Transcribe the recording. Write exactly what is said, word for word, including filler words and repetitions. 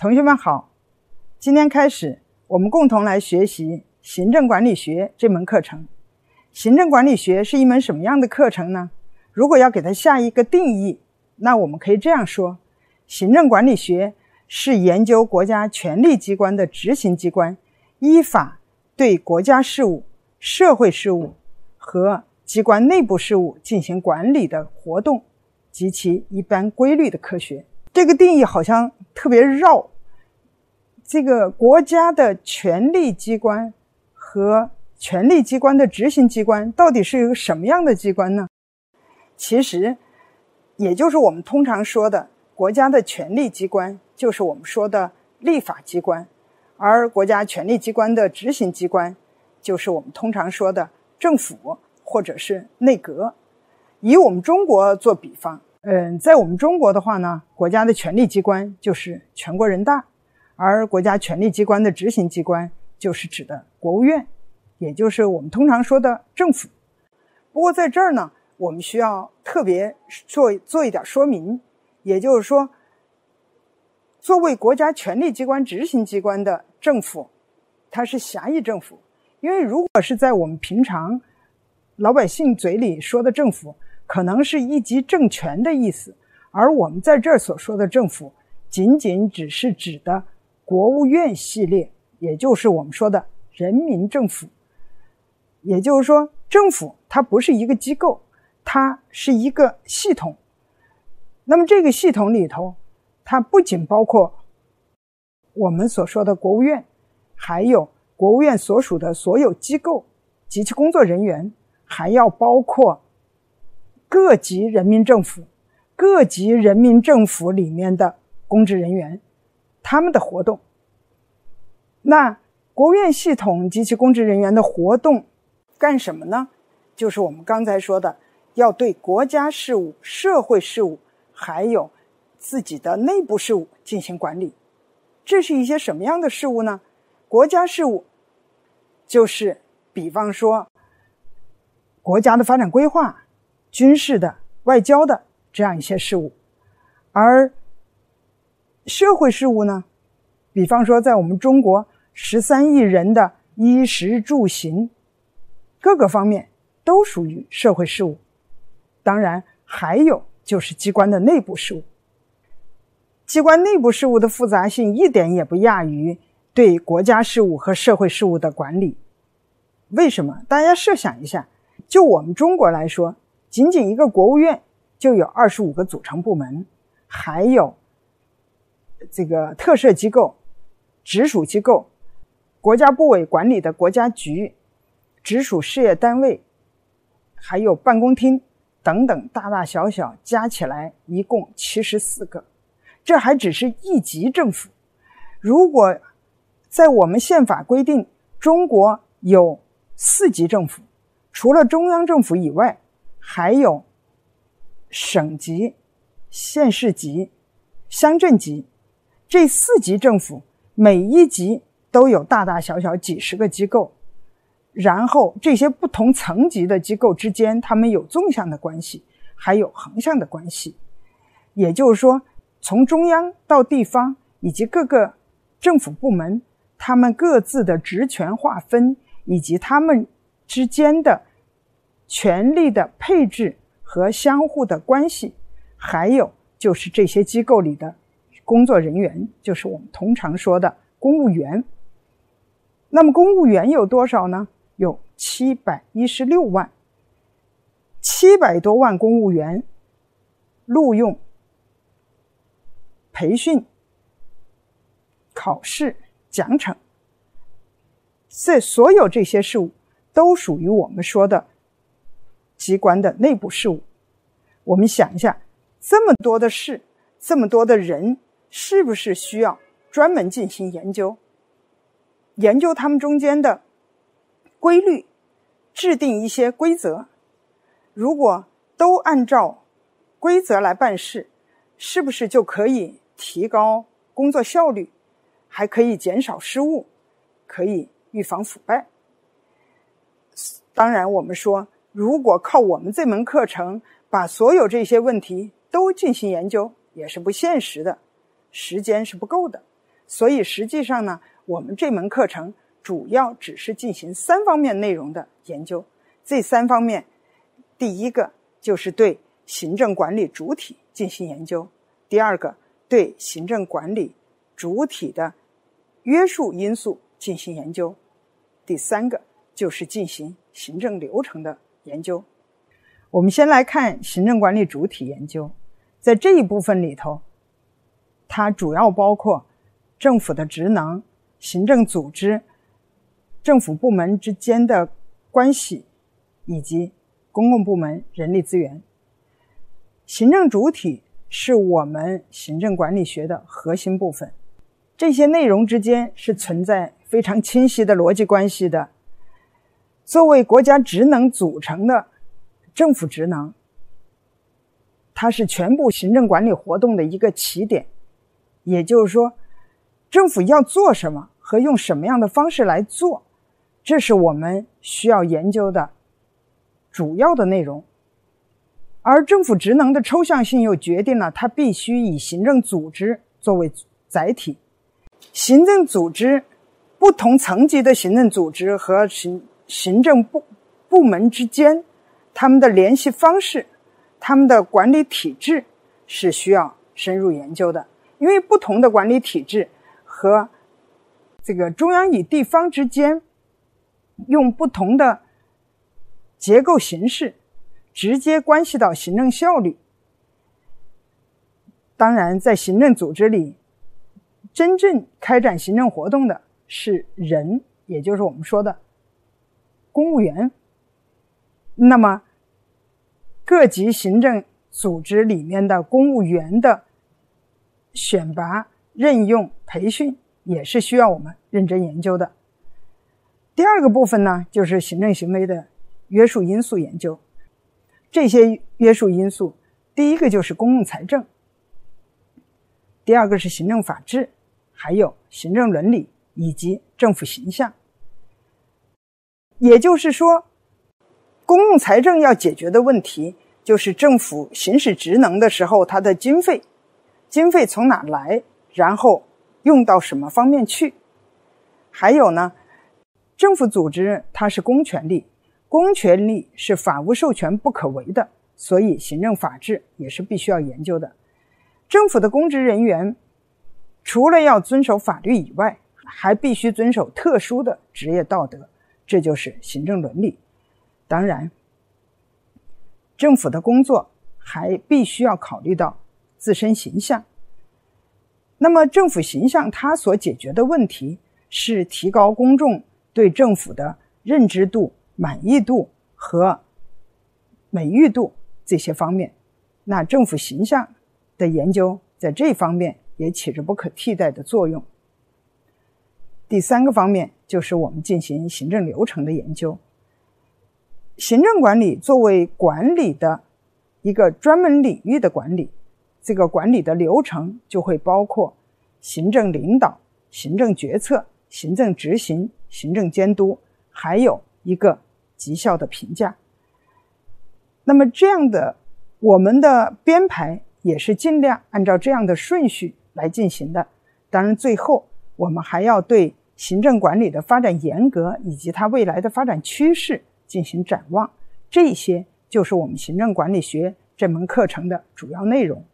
同学们好，今天开始我们共同来学习行政管理学这门课程。行政管理学是一门什么样的课程呢？如果要给它下一个定义，那我们可以这样说：行政管理学是研究国家权力机关的执行机关依法对国家事务、社会事务和机关内部事务进行管理的活动及其一般规律的科学。这个定义好像特别绕，这个国家的权力机关和权力机关的执行机关到底是一个什么样的机关呢？其实也就是我们通常说的国家的权力机关，就是我们说的立法机关，而国家权力机关的执行机关就是我们通常说的政府或者是内阁。以我们中国做比方，嗯，在我们中国的话呢，国家的权力机关就是全国人大，而国家权力机关的执行机关就是指的国务院，也就是我们通常说的政府。不过在这儿呢，我们需要特别做做一点说明，也就是说，作为国家权力机关执行机关的政府，它是狭义政府。因为如果是在我们平常老百姓嘴里说的政府，可能是一级政权的意思，而我们在这儿所说的政府仅仅只是指的国务院系列，也就是我们说的人民政府。也就是说，政府它不是一个机构，它是一个系统。那么这个系统里头，它不仅包括我们所说的国务院，还有国务院所属的所有机构及其工作人员，还要包括各级人民政府、各级人民政府里面的公职人员，他们的活动。那国务院系统及其公职人员的活动干什么呢？就是我们刚才说的，要对国家事务、社会事务还有自己的内部事务进行管理。这是一些什么样的事务呢？国家事务就是比方说国家的发展规划、军事的、外交的这样一些事务。而社会事务呢，比方说在我们中国十三亿人的衣食住行各个方面都属于社会事务。当然还有就是机关的内部事务。机关内部事务的复杂性一点也不亚于对国家事务和社会事务的管理。为什么？大家设想一下，就我们中国来说，仅仅一个国务院就有二十五个组成部门，还有这个特设机构、直属机构、国家部委管理的国家局、直属事业单位，还有办公厅等等，大大小小加起来一共七十四个。这还只是一级政府。如果在我们宪法规定中国有四级政府，除了中央政府以外，还有省级、县市级、乡镇级，这四级政府每一级都有大大小小几十个机构，然后这些不同层级的机构之间，它们有纵向的关系，还有横向的关系。也就是说，从中央到地方以及各个政府部门，他们各自的职权划分以及他们之间的权力的配置和相互的关系，还有就是这些机构里的工作人员，就是我们通常说的公务员。那么公务员有多少呢？有七百一十六万。七百多万公务员录用、培训、考试、奖惩，这所有这些事务都属于我们说的机关的内部事务。我们想一下，这么多的事，这么多的人，是不是需要专门进行研究，研究他们中间的规律，制定一些规则？如果都按照规则来办事，是不是就可以提高工作效率，还可以减少失误，可以预防腐败？当然我们说，如果靠我们这门课程把所有这些问题都进行研究，也是不现实的，时间是不够的。 所以实际上呢，我们这门课程主要只是进行三方面内容的研究。这三方面，第一个就是对行政管理主体进行研究，第二个对行政管理主体的约束因素进行研究，第三个就是进行行政流程的研究。我们先来看行政管理主体研究，在这一部分里头，它主要包括政府的职能、行政组织、政府部门之间的关系以及公共部门人力资源。行政主体是我们行政管理学的核心部分，这些内容之间是存在非常清晰的逻辑关系的。作为国家职能组成的政府职能，它是全部行政管理活动的一个起点，也就是说，政府要做什么和用什么样的方式来做，这是我们需要研究的主要的内容。而政府职能的抽象性又决定了它必须以行政组织作为载体。行政组织，不同层级的行政组织和行行政部部门之间，他们的联系方式，他们的管理体制是需要深入研究的。因为不同的管理体制和这个中央与地方之间用不同的结构形式，直接关系到行政效率。当然，在行政组织里，真正开展行政活动的是人，也就是我们说的公务员。那么，各级行政组织里面的公务员的选拔、任用、培训也是需要我们认真研究的。第二个部分呢，就是行政行为的约束因素研究。这些约束因素，第一个就是公共财政，第二个是行政法治，还有行政伦理以及政府形象。也就是说，公共财政要解决的问题，就是政府行使职能的时候，它的经费经费从哪来，然后用到什么方面去。还有呢，政府组织它是公权力，公权力是法无授权不可为的，所以行政法治也是必须要研究的。政府的公职人员除了要遵守法律以外，还必须遵守特殊的职业道德，这就是行政伦理。当然，政府的工作还必须要考虑到自身形象。那么政府形象它所解决的问题是提高公众对政府的认知度、满意度和美誉度这些方面。那政府形象的研究在这方面也起着不可替代的作用。第三个方面就是我们进行行政流程的研究。行政管理作为管理的一个专门领域的管理，这个管理的流程就会包括行政领导、行政决策、行政执行、行政监督，还有一个绩效的评价。那么这样的我们的编排也是尽量按照这样的顺序来进行的。当然最后我们还要对行政管理的发展严格以及它未来的发展趋势进行展望，这些就是我们行政管理学这门课程的主要内容。